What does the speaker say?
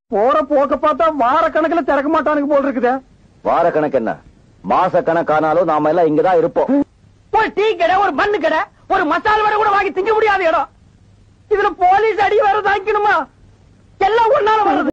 போற போக்க பார்த்தா வார கணக்குல திறக்க மாட்டானுக்கு போல் இருக்குதே. வார கணக்கு என்ன, மாச கணக்கானாலும் நாம எல்லாம் இங்கதான் இருப்போம். ஒரு டீ கடை, ஒரு பண்ணு கடை, ஒரு மசால் வடை கூட வாங்கி திங்க முடியாத இடம். இதுல போலீஸ் அடி வேற தாக்கணுமா? எல்லாம் ஒன்னால வர்றது.